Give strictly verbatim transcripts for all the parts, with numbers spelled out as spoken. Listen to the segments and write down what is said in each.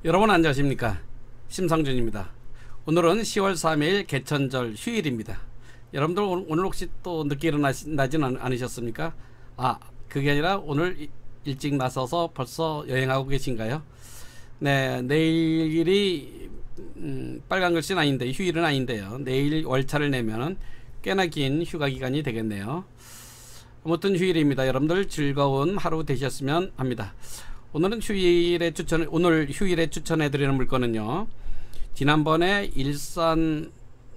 여러분 안녕하십니까, 심상준입니다. 오늘은 시월 삼일 개천절 휴일입니다. 여러분들 오늘 혹시 또 늦게 일어나진 않으셨습니까? 아, 그게 아니라 오늘 일찍 나서서 벌써 여행하고 계신가요? 네, 내일이 음, 빨간 글씨는 아닌데 휴일은 아닌데요. 내일 월차를 내면 꽤나 긴 휴가 기간이 되겠네요. 아무튼 휴일입니다. 여러분들 즐거운 하루 되셨으면 합니다. 오늘은 휴일에 추천, 오늘 휴일에 추천해 드리는 물건은요, 지난번에 일산에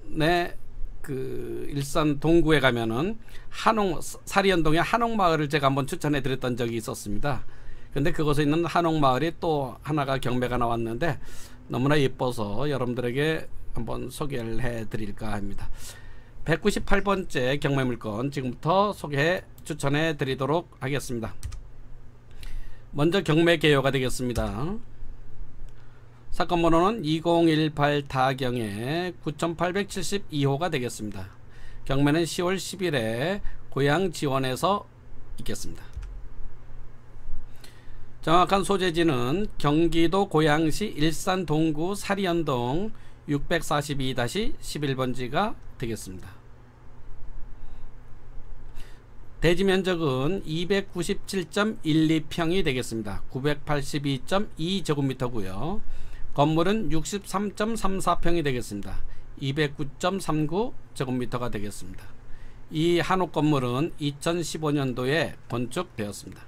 그 일산 동구에 가면은 한옥, 사리연동의 한옥마을을 제가 한번 추천해 드렸던 적이 있었습니다. 근데 그곳에 있는 한옥마을이 또 하나가 경매가 나왔는데 너무나 예뻐서 여러분들에게 한번 소개를 해 드릴까 합니다. 백구십팔 번째 경매 물건 지금부터 소개 추천해 드리도록 하겠습니다. 먼저 경매 개요가 되겠습니다. 사건 번호는 이공일팔 타경의 구천팔백칠십이 호가 되겠습니다. 경매는 시월 십일에 고양 지원에서 있겠습니다. 정확한 소재지는 경기도 고양시 일산 동구 사리연동 육백사십이 십일 번지가 되겠습니다. 대지 면적은 이백구십칠 점 일이 평이 되겠습니다. 구백팔십이 점 이 제곱미터고요. 건물은 육십삼 점 삼사 평이 되겠습니다. 이백구 점 삼구 제곱미터가 되겠습니다. 이 한옥 건물은 이천십오 년도에 건축되었습니다.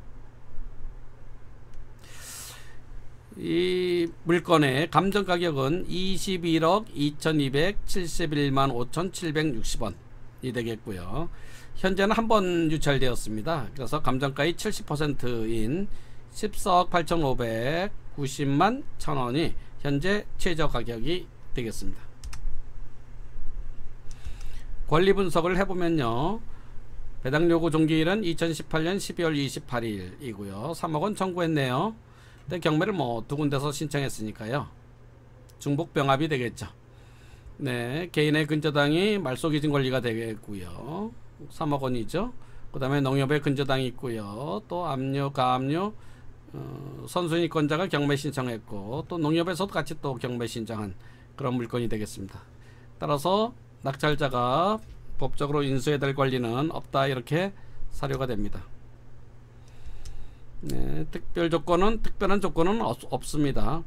이 물건의 감정 가격은 이십일억 이천이백칠십일만 오천칠백육십 원이 되겠고요. 현재는 한 번 유찰되었습니다. 그래서 감정가의 칠십 퍼센트인 십사억 팔천오백구십만 천 원이 현재 최저 가격이 되겠습니다. 권리 분석을 해보면요, 배당 요구 종기일은 이천십팔 년 십이월 이십팔일이고요. 삼억 원 청구했네요. 근데 경매를 뭐 두 군데서 신청했으니까요, 중복 병합이 되겠죠. 네, 개인의 근저당이 말소기준 권리가 되겠고요. 삼억 원이죠. 그 다음에 농협의 근저당이 있고요. 또 압류, 가압류, 어, 선순위권자가 경매 신청했고, 또 농협에서도 같이 또 경매 신청한 그런 물건이 되겠습니다. 따라서 낙찰자가 법적으로 인수해야 될 권리는 없다, 이렇게 사료가 됩니다. 네, 특별 조건은, 특별한 조건은 없, 없습니다.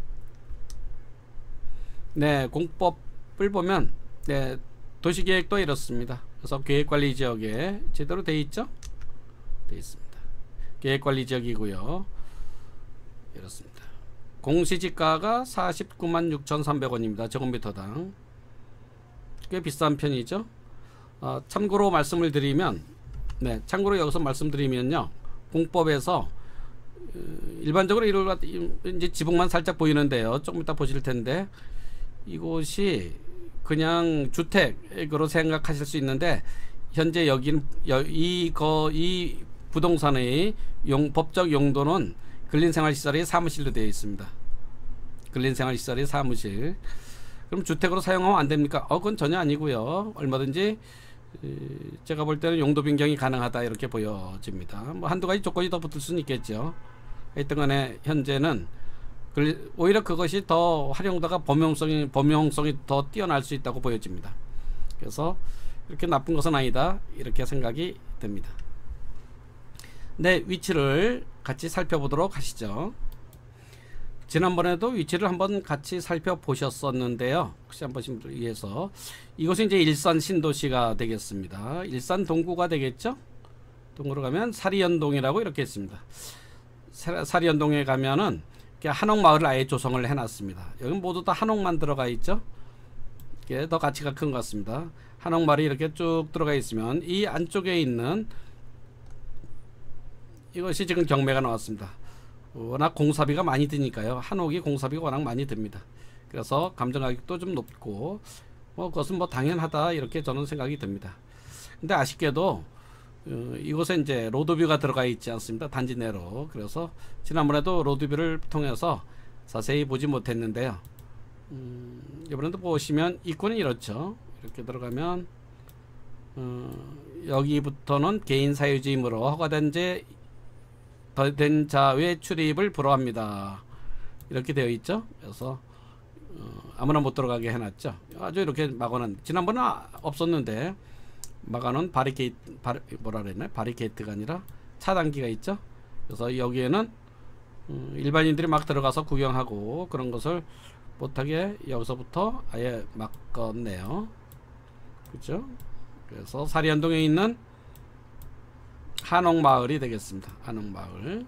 네, 공법을 보면, 네, 도시계획도 이렇습니다. 그래서 계획관리지역에 제대로 되어 있죠? 되어 있습니다. 계획관리지역이고요. 이렇습니다. 공시지가가 사십구만 육천삼백 원입니다. 제곱미터당. 꽤 비싼 편이죠. 어, 참고로 말씀을 드리면, 네, 참고로 여기서 말씀드리면요, 공법에서 일반적으로 이걸 이제 지붕만 살짝 보이는데요, 조금 이따 보실 텐데, 이곳이 그냥 주택으로 생각하실 수 있는데, 현재 여기는 이거 이 부동산의 용, 법적 용도는 근린생활시설의 사무실로 되어 있습니다. 근린생활시설의 사무실. 그럼 주택으로 사용하면 안 됩니까? 어, 그건 전혀 아니고요. 얼마든지 제가 볼 때는 용도 변경이 가능하다, 이렇게 보여집니다. 뭐 한두 가지 조건이 더 붙을 수는 있겠죠. 하여튼간에 현재는 오히려 그것이 더 활용도가 범용성이 범용성이 더 뛰어날 수 있다고 보여집니다. 그래서 이렇게 나쁜 것은 아니다, 이렇게 생각이 됩니다. 네, 위치를 같이 살펴보도록 하시죠. 지난번에도 위치를 한번 같이 살펴보셨었는데요, 혹시 한 번씩 위해서, 이곳은 이제 일산 신도시가 되겠습니다. 일산 동구가 되겠죠. 동구로 가면 사리연동이라고 이렇게 있습니다. 사리연동에 가면은 한옥마을을 아예 조성을 해놨습니다. 여기 모두 다 한옥만 들어가 있죠. 이게 더 가치가 큰 것 같습니다. 한옥마을이 이렇게 쭉 들어가 있으면 이 안쪽에 있는 이것이 지금 경매가 나왔습니다. 워낙 공사비가 많이 드니까요. 한옥이 공사비가 워낙 많이 듭니다. 그래서 감정가격도 좀 높고, 뭐 그것은 뭐 당연하다, 이렇게 저는 생각이 듭니다. 근데 아쉽게도 어, 이곳에 이제 로드뷰가 들어가 있지 않습니다. 단지 내로. 그래서 지난번에도 로드뷰를 통해서 자세히 보지 못했는데요. 음, 이번에도 보시면 입구는 이렇죠. 이렇게 들어가면 어, 여기부터는 개인 사유지이므로 허가된 제 된 자 외 출입을 불허합니다. 이렇게 되어 있죠. 그래서 어, 아무나 못 들어가게 해놨죠. 아주 이렇게 막아놓은, 지난번에 없었는데 막아놓은 바리케이트, 바리, 뭐라 그랬나, 바리케이트가 아니라 차단기가 있죠. 그래서 여기에는 음, 일반인들이 막 들어가서 구경하고 그런 것을 못하게 여기서부터 아예 막았네요. 그죠? 그래서 사리현동에 있는 한옥마을이 되겠습니다. 한옥마을.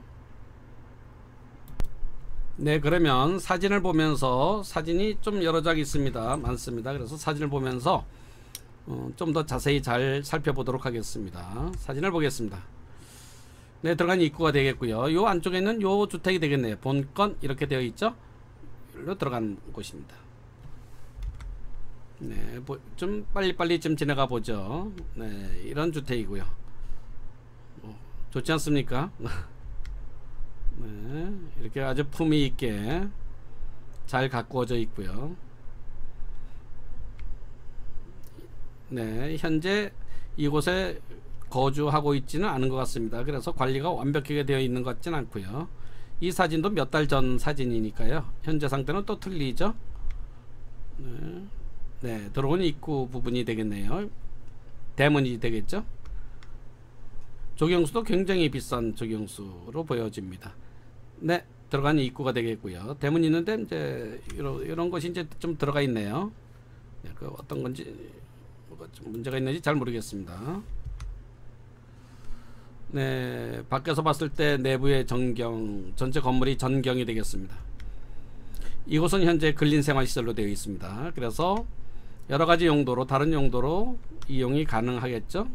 네, 그러면 사진을 보면서, 사진이 좀 여러 장 있습니다. 많습니다. 그래서 사진을 보면서 어, 좀 더 자세히 잘 살펴보도록 하겠습니다. 사진을 보겠습니다. 네, 들어간 입구가 되겠고요. 요 안쪽에 있는 요 주택이 되겠네요. 본건 이렇게 되어 있죠. 여기로 들어간 곳입니다. 네, 좀 빨리빨리 좀 지나가 보죠. 네, 이런 주택이고요. 어, 좋지 않습니까? 네, 이렇게 아주 품위 있게 잘 가꾸어져 있고요. 네, 현재 이곳에 거주하고 있지는 않은 것 같습니다. 그래서 관리가 완벽하게 되어 있는 것 같지는 않고요. 이 사진도 몇 달 전 사진이니까요. 현재 상태는 또 틀리죠. 네, 네, 들어온 입구 부분이 되겠네요. 대문이 되겠죠. 조경수도 굉장히 비싼 조경수로 보여집니다. 네, 들어간 입구가 되겠고요. 대문이 있는데 이제 이런, 이런 것이 이제 좀 들어가 있네요. 네, 그 어떤 건지 뭐가 좀 문제가 있는지 잘 모르겠습니다. 네, 밖에서 봤을 때 내부의 전경, 전체 건물이 전경이 되겠습니다. 이곳은 현재 근린생활시설로 되어 있습니다. 그래서 여러가지 용도로, 다른 용도로 이용이 가능하겠죠.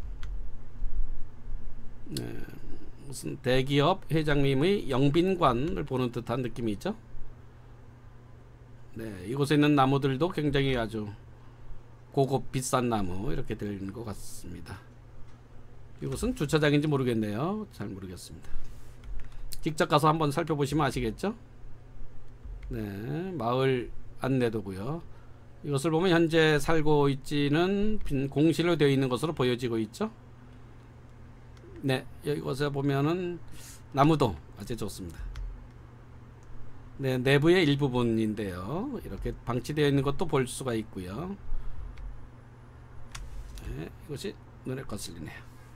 네, 무슨 대기업 회장님의 영빈관을 보는 듯한 느낌이 있죠. 네, 이곳에 있는 나무들도 굉장히 아주 고급 비싼 나무 이렇게 된 것 같습니다. 이곳은 주차장인지 모르겠네요. 잘 모르겠습니다. 직접 가서 한번 살펴보시면 아시겠죠. 네, 마을 안내도고요. 이것을 보면 현재 살고 있지는 빈 공실로 되어 있는 것으로 보여지고 있죠. 네, 이곳에 보면은 나무도 아주 좋습니다. 네, 내부의 일부분인데요. 이렇게 방치되어 있는 것도 볼 수가 있고요. 네, 이것이 눈에 거슬리네요.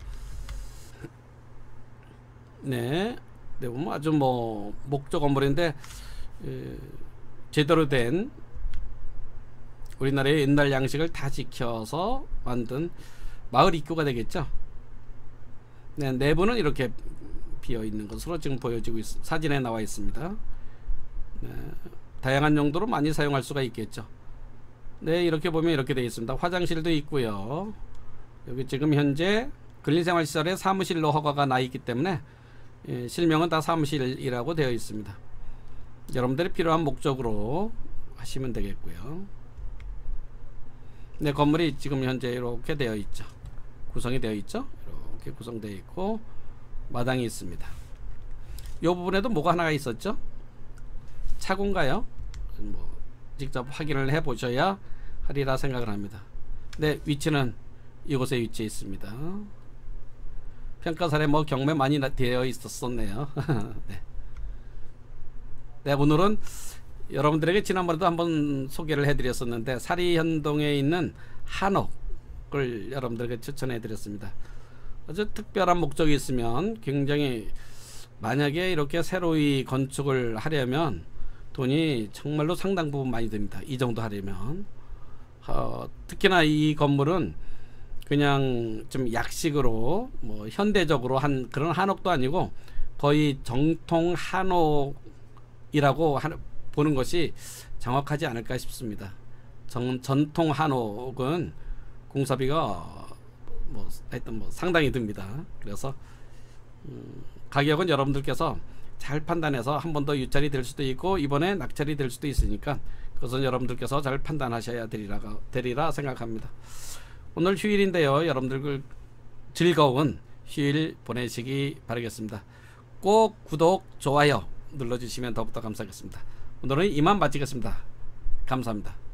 네, 네, 보면 아주 뭐 목조 건물인데 에, 제대로 된 우리나라의 옛날 양식을 다 지켜서 만든 마을 입구가 되겠죠. 네, 내부는 이렇게 비어 있는 것으로 지금 보여지고 있, 사진에 나와 있습니다. 네, 다양한 용도로 많이 사용할 수가 있겠죠. 네, 이렇게 보면 이렇게 되어 있습니다. 화장실도 있고요. 여기 지금 현재 근린생활시설에 사무실로 허가가 나 있기 때문에 예, 실명은 다 사무실이라고 되어 있습니다. 여러분들이 필요한 목적으로 하시면 되겠고요. 네, 건물이 지금 현재 이렇게 되어 있죠. 구성이 되어 있죠. 이렇게 구성되어 있고 마당이 있습니다. 이 부분에도 뭐가 하나가 있었죠. 차고인가요? 뭐 직접 확인을 해 보셔야 하리라 생각을 합니다. 네, 위치는 이곳에 위치해 있습니다. 평가사에 뭐 경매 많이 되어 있었었네요. 네. 네, 오늘은 여러분들에게 지난번에도 한번 소개를 해드렸었는데 사리현동에 있는 한옥을 여러분들에게 추천해드렸습니다. 아주 특별한 목적이 있으면 굉장히, 만약에 이렇게 새로이 건축을 하려면 돈이 정말로 상당 부분 많이 듭니다. 이 정도 하려면 어, 특히나 이 건물은 그냥 좀 약식으로 뭐 현대적으로 한 그런 한옥도 아니고 거의 정통 한옥이라고 하는, 보는 것이 정확하지 않을까 싶습니다. 정, 전통 한옥은 공사비가 뭐 하여튼 뭐 상당히 듭니다. 그래서 음, 가격은 여러분들께서 잘 판단해서 한 번 더 유찰이 될 수도 있고 이번에 낙찰이 될 수도 있으니까 그것은 여러분들께서 잘 판단하셔야 되리라, 되리라 생각합니다. 오늘 휴일인데요. 여러분들 즐거운 휴일 보내시기 바라겠습니다. 꼭 구독, 좋아요 눌러주시면 더욱더 감사하겠습니다. 오늘은 이만 마치겠습니다. 감사합니다.